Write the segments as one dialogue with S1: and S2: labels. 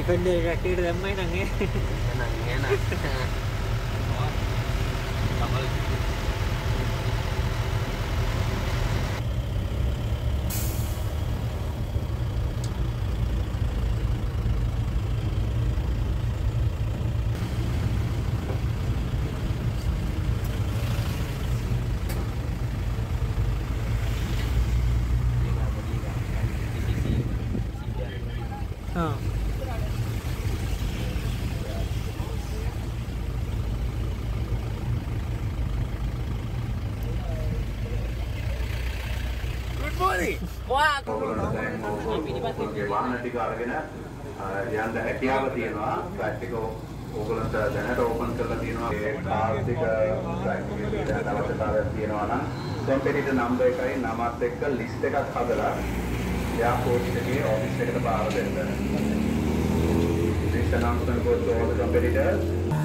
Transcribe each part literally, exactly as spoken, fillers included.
S1: බෙල්ලේ රැටියට දැම්මයි නම් ඒ
S2: නං නෑ නං
S3: වාහන ටික අරගෙන යන්න හැකියාව තියෙනවා. ට්‍රැක් එක ඕගොල්ලන්ට දැනට ඕපන් කරලා තියෙනවා. ඒ කාර් ටික ට්‍රැක් එකේ දැනට අවශ්‍යතාවයක් තියෙනවා නම් කම්පියුටර් නම්බර් එකයි නමත් එක්ක ලිස්ට් එකක් හදලා එයා පෝස්ට් එකේ ඔෆිස් එකට බාර දෙන්න. This announcement goes to all the competitors.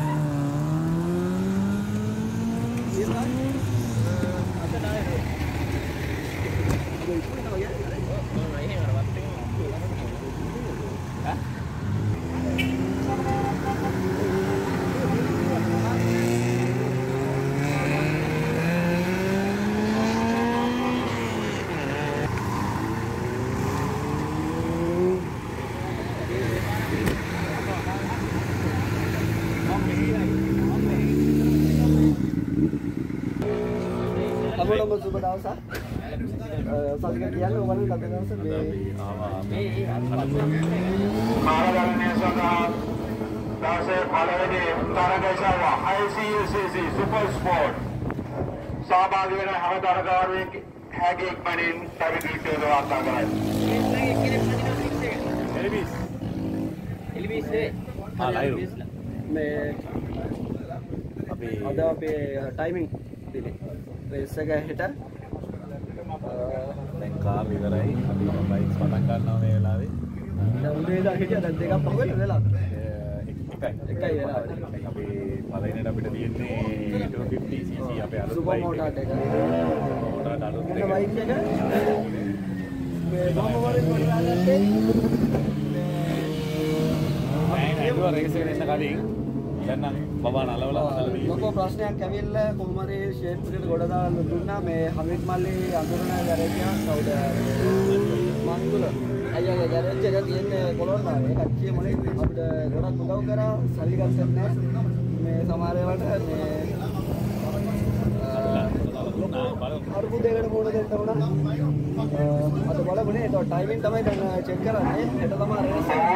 S4: Apa sudah dawasa? Salika කියන්නේ ඔයගොල්ලෝ කතා දවස මේ
S3: කාර්යගණනය සඳහා දවසේ පළවෙනි තරගශාව I C U C C Super Sport සහභාගී වෙන හැම තරගාරුවෙක් හැගේ ඉක්මනින් තරගීටේ වාර්තා කරයි. එලිබිස් එලිබිස් ආ ලයිව්
S4: මේ අපි අද අපේ ටයිමින් දිනේ රේස් එක හෙට
S5: දැන් කාර් ඉවරයි අපි බයික්ස් පටන් ගන්නවා මේ වෙලාවේ
S4: දැන් උදේ ඉඳන් හිටියා දැන් දෙකක් පහුවෙන වෙලාව
S5: එකයි
S4: එකයි වෙලාව
S5: අපි පළවෙනිට අපිට තියෙන්නේ two fifty c c අපේ අලුත්
S4: සුපර් මෝටර් එක
S5: මෝටර් අලුත් එක
S4: බයික් එක මේ මම වරේ කොල්ලා ගත්තේ
S5: මේ නේදුව රේස් එක දෙන්න කලින් දැන් නම් බබා නලවලා හදලා තියෙනවා.
S4: ලොකෝ ප්‍රශ්නයක් ඇවිල්ලා කොහොම හරි ෂේප් එකට ගොඩ දාලා දුන්නා මේ හමිත් මල්ලි අඳුරන ගැරේජ් කවුද මන්දුල අයියාගේ ගැරේජ් එක තියෙන්නේ කොළොන්නාව. ඒ කච්චිය මොලේ අපිට ගොඩක් උදව් කරා සල්ලි ගත්තත් නැහැ. මේ සමහර ඒවාට මේ අරුපුදේකට පොඩ දෙන්න උනා. අද බලමුනේ ඒක ටයිමින් තමයි දැන් චෙක් කරන්නේ. හෙට තමයි රේස් එක.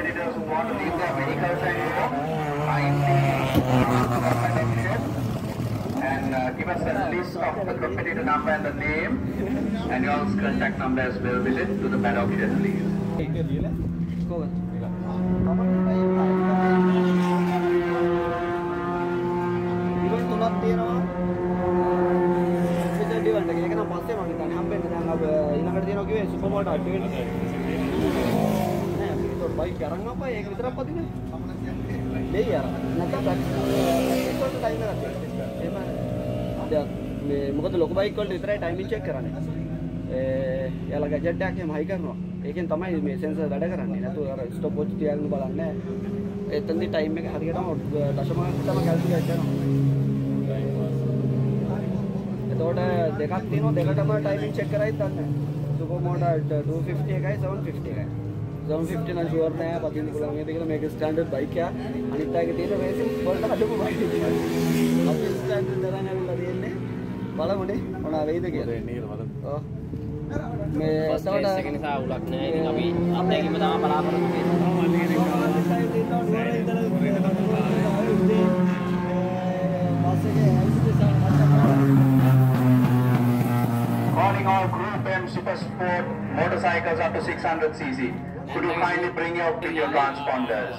S3: And uh, give us a list of the competitor number and the name and your contact number as well with it to the paddock shed, please.
S4: කොහොමද? ඉවල් තුනක් තියෙනවා. විතර ඩිවල් එක. ඒක නම් පස්සේ මම හිතන්නේ හම්බෙන්න දැන් අප ඊළඟට තියෙනවා කිව්වේ සුපර් මෝටර් අඩ්වෙන්චර්. නෑ අපි ඒක බයික් අරන් ආපා ඒක විතරක් පදින්නේ. දෙයි අර නැත්නම් ප්‍රැක්ටිස් වලට ටයිම් එකක් තියෙනවා. එහෙම දැන් මේ මොකද ලොකු බයික් වලට විතරයි ටයිමින් චෙක් කරන්නේ. ඒ යාලා ගැජට් එකක් එහෙම හයි කරනවා. ඒකෙන් තමයි මේ සෙන්සර් වැඩ කරන්නේ. නැතුව අර ස්ටොප් වොච් තියාගෙන බලන්නේ නැහැ. එතනදී ටයිම් එක හරියටම දශමයකට තමයි කැල්කියුලේට් කරනවා. එතකොට දෙකක් තියෙනවා. දෙකටම ටයිමින් චෙක් කරයිද දන්නේ නැහැ. සුපර් මෝටර් two fifty එකයි seven fifty එකයි. seven fifty නම් ෂුවර් නෑ පදින්න පුළුවන් නේද කියලා මේක ස්ටෑන්ඩඩ් බයික් එක. අනිත් අයගේ තියෙන රේසින් වලට අඩුම බයික් එක. අපි ස්ටෑන්ඩඩ් දාගෙන ආවිල්ලා තියෙන්නේ. බලමුනේ මොනවා වෙයිද කියලා.
S5: නේද බලමු.
S4: ඔව්. මේ
S2: ෆස්ට් රේස් එක නිසා උලක් නෑ. ඉතින් අපි අත්දැකීම තමයි බලාපොරොත්තු වෙන්නේ.
S3: Calling all Group M Super Sport motorcycles up to six hundred c c. Could you kindly bring your video transponders?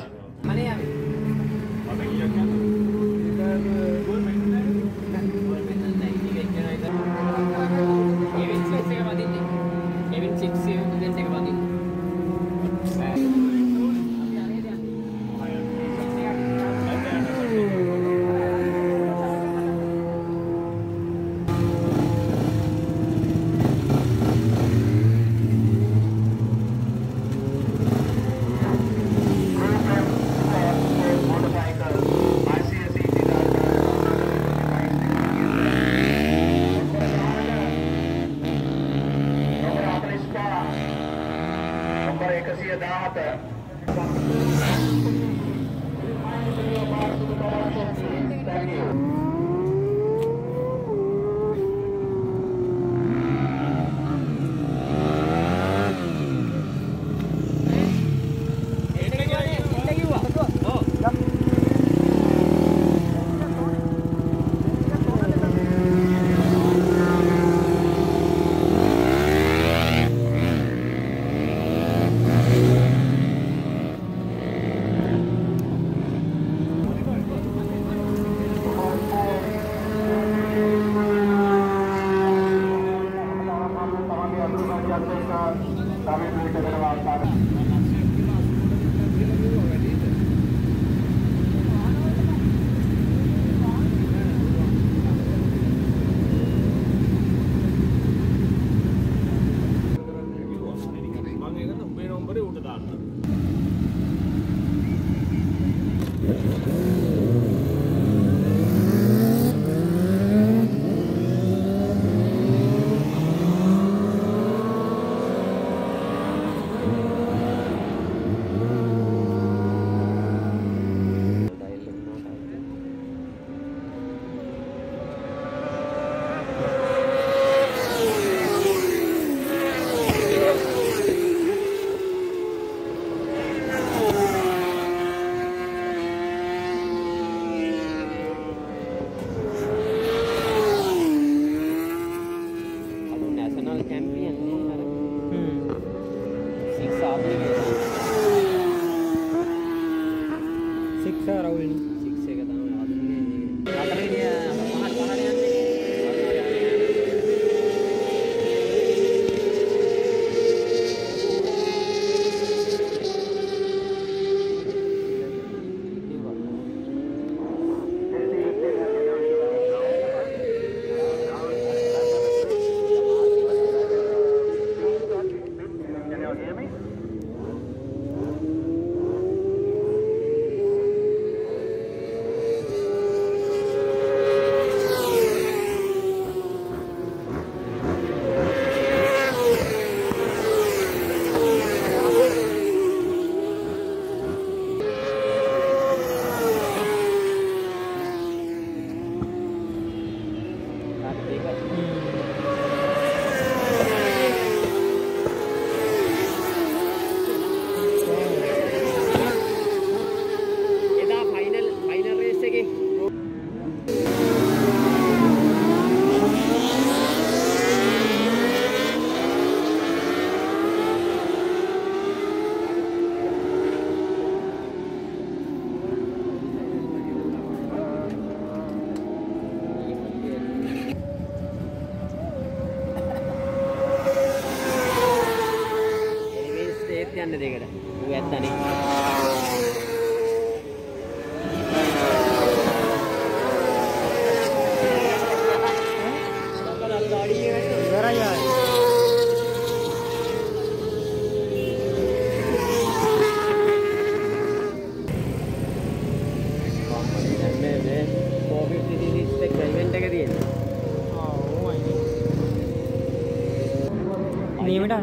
S1: නියමට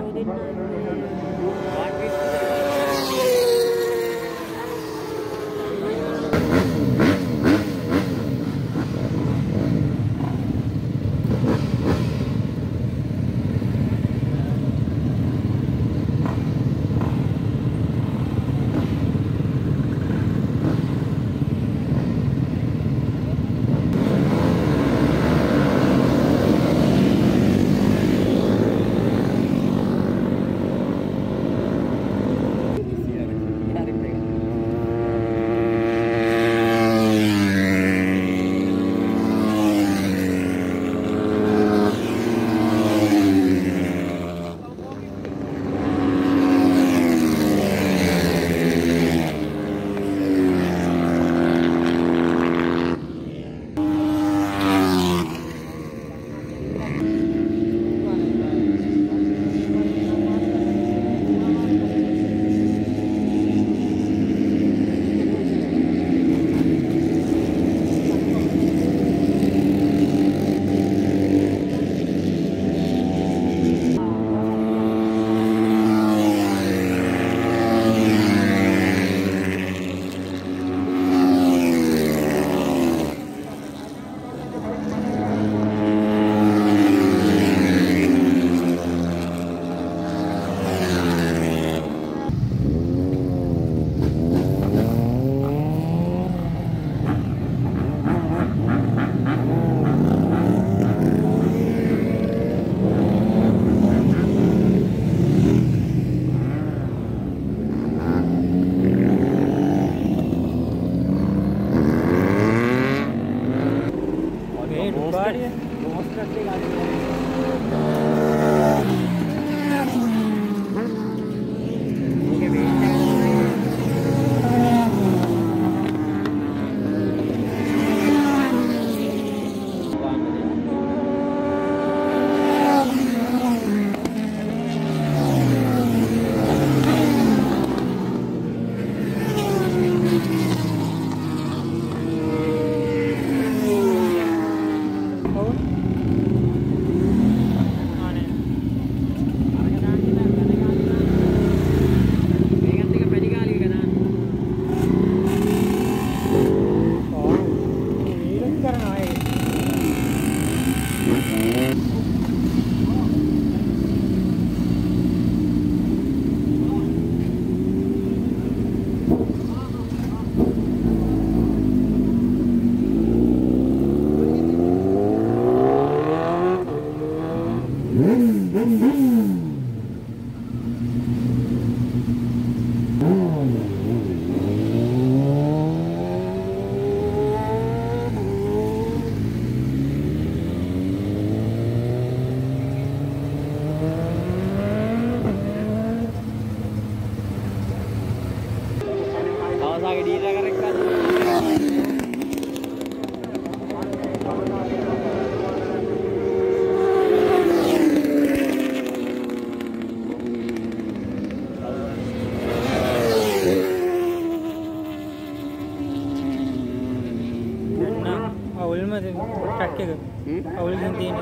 S1: ट्रक के अवल दिन तीन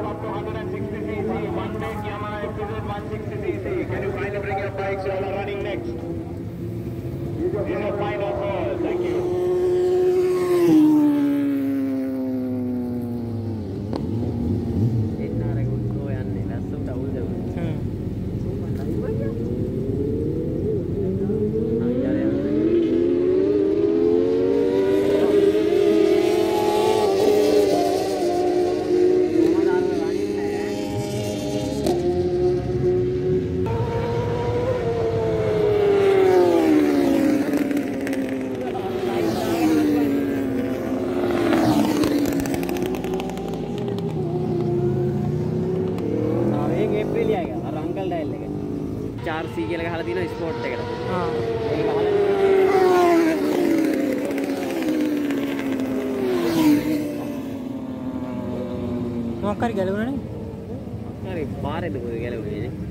S3: Can you kindly bring your bikes? You all are running next. This is a final call. Thank you.
S2: चार सी के लगा दी ना sport take हां
S1: මොකක් හරි ගැලවුණා නේ
S2: හරි පාරේද කොහෙද ගැලවුනේ නේ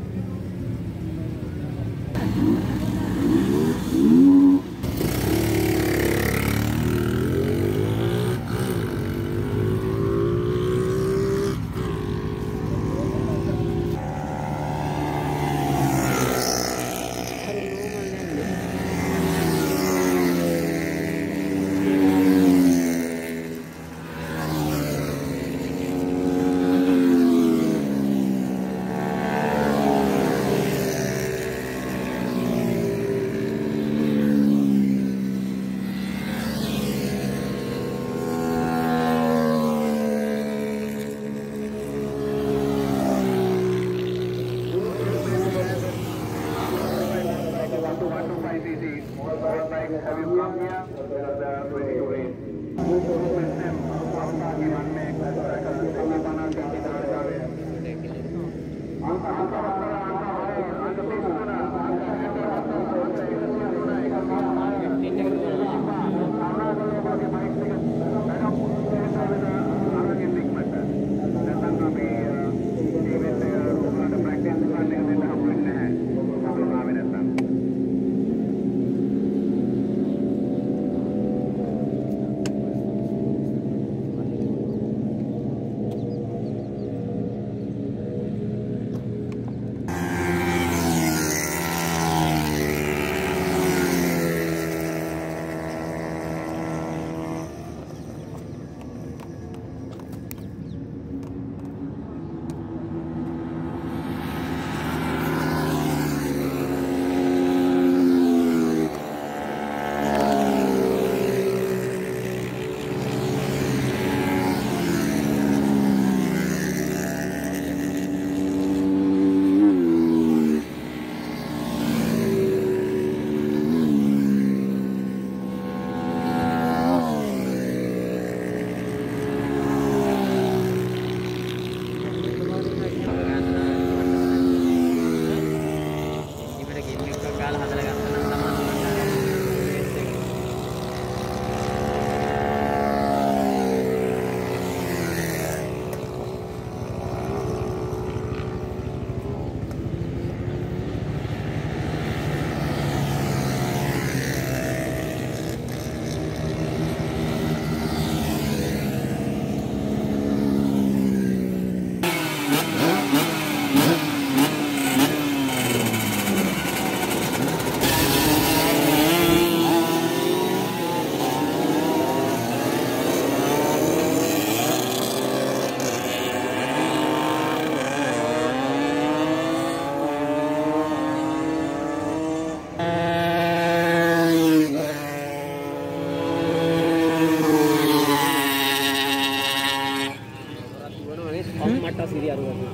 S4: මට සිරි අරු ගන්නවා.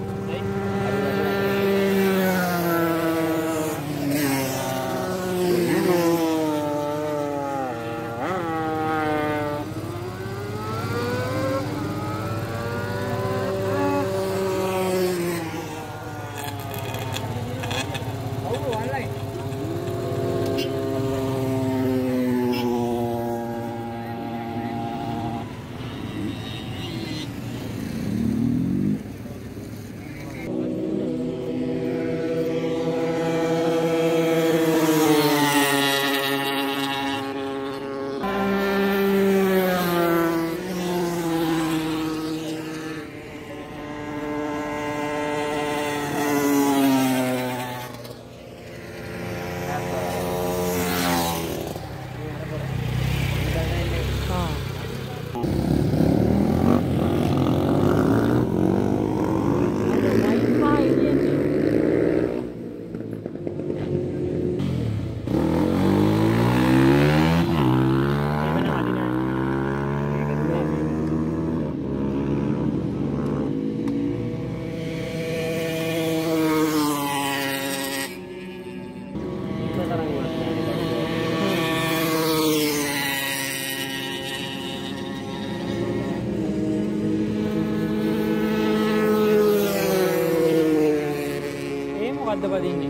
S1: මොකද්ද පදින්නේ?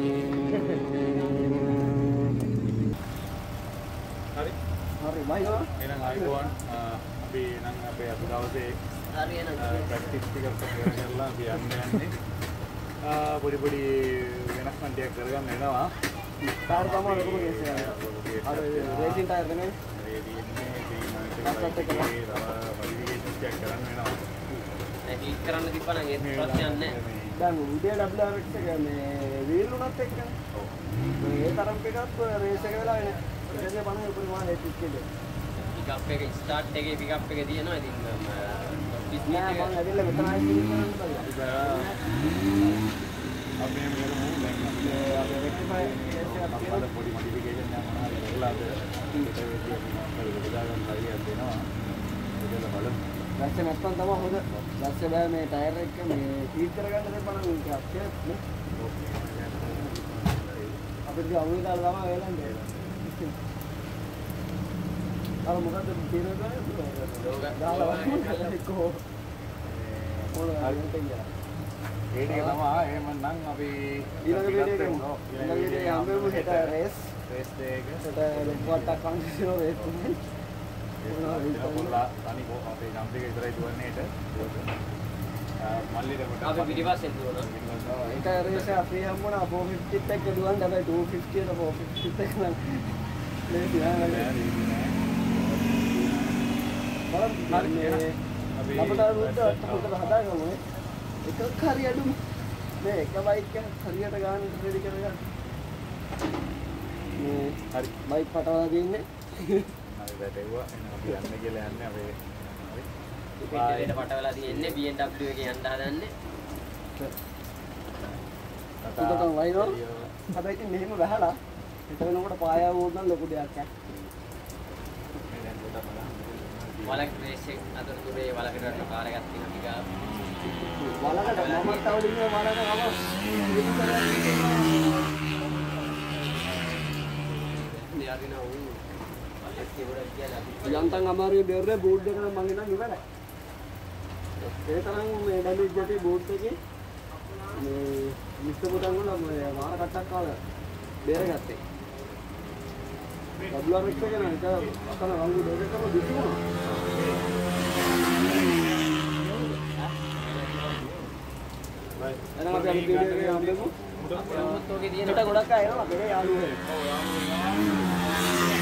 S5: හරි.
S4: හරි බයිවා.
S5: එහෙනම් ආයිබෝන් අපි නම් අපේ අද දවසේ
S4: හරි එහෙනම්
S5: ප්‍රැක්ටිස් ටිකක් කරලා අපි යන්නේ යන්නේ. ආ පොඩි පොඩි වෙනස්කම් ටිකක් කරගන්න වෙනවා.
S4: ටයර් තමයි ලොකුම කේස් එක. අර රේසින් ටයර් නේ.
S5: රේඩි ඉන්නේ ටීම් එකට පරිවිකේෂන් ටිකක් කරන්න වෙනවා.
S2: ඒ ක්ලික් කරන්න තිබ්බා නම් ඒත් ප්‍රශ්නයක් නැහැ.
S4: දැන් උදේ ඩබ්ලිව් ආර් එක්ස් එක මේ වීල් උනත් එක්කනේ. මේ තරම් එකක් රේස් එක වෙලා වෙන. ඉතින් බලන්න උඩ මාන ඒක ඉක්කේ.
S2: පිකප් එක ස්ටාර්ට් එකේ පිකප් එක තියෙනවා. ඉතින් බිස්නස්
S4: නෑ මම ඇවිල්ලා මෙතන ආයෙත් කරන්න බලන්න.
S5: අපි මේ මොකද දැන්
S4: අපේ රෙක්ටිෆයි
S5: අපේ පොඩි මොඩිෆිකේෂන් එකක් මොනවද කරලාද ඒක විදියට අපි බෙදාගන්න හරියට දෙනවා. ඒක බලමු.
S4: දැස්සේ නැත්තම් තමයි හොඳ. දැස්සේ බෑ මේ ටයර් එක මේ ෆීඩ් කරගන්න දෙපණ මේක අප්ඩේට් නේ. අපිට අවුල් දාලා තමයි වෙලන්නේ. අර මොකද්ද තියෙන්නේ? දාලා වань කො. මොන හරියට ඉන්නේ.
S5: ඒ ටික තමයි එහෙමනම් අපි
S4: ඊළඟ වීඩියෝ එකේ ඊළඟ වීඩියෝ එකේ හම්බෙමු හෙට රේස්
S5: රේස් දෙක
S4: හෙට රෙකෝඩ් එකක් කන්සිලෝ රේස් තුනේ.
S5: පොල්ලා තනි කො අපේ නම් දෙක විතරයි දුවන්නේ හෙට. මල්ලිට කොට
S2: අපි පිටිපස්සෙන් දුවනවා.
S4: ඒක රේස් එක අපි හම්බුණා four fifty එක දුවන්න හැබැයි two fifty එක four fifty එක නම් ලේසි නෑ. බලන්න මේ
S5: අපි
S4: අපට රුද්ද අතට හදාගමු නේ. එකක් හරි අඩු මේ එක බයික් එකක් හරියට ගන්න රෙඩි කරගන්න. මේ
S5: හරි
S4: බයික් පටවලා දෙන්නේ.
S5: හරි වැටෙවුවා. එහෙනම් අපි යන්න කියලා යන්නේ අපේ හරි.
S2: පිටිපස්සට පටවලා තියෙන්නේ බී එම් ඩබ්ලිව් එකේ යන්න හදන්නේ.
S4: උඩටම වයින්නවා. හැබැයි ඉතින් මෙහෙම වැහලා හිත වෙනකොට පායාව වුණා ලොකු දෙයක් යක්.
S2: වලක් රේස් එක අතරතුරේ වලකට රට කාර් එකක් තියෙනවා ටික.
S4: වලකට මම තවලින්නේ වලකට ගම යන්තම් අමාරුයි බෙරේ බෝඩ් එක නම් මං ඉඳන් ඉවරයි. ඒ තරම් මේ ඩැමේජ් එකේ බෝඩ් එකේ මේ මිස්ටර් පුතන් වල මාර කට්ටක් කාලා බේරගත්තේ. ඩබ්ලිව් ආර් එක්ස් එක නේද? අතන රංගු දෙකකම දිසුණා. එනවා අපි අලුත් වීඩියෝ එකේ හම්බෙමු.
S2: අපේ ඔක්කොගේ තියෙන
S4: කොට ගොඩක් අය එනවා අපේ යාළුවෝ.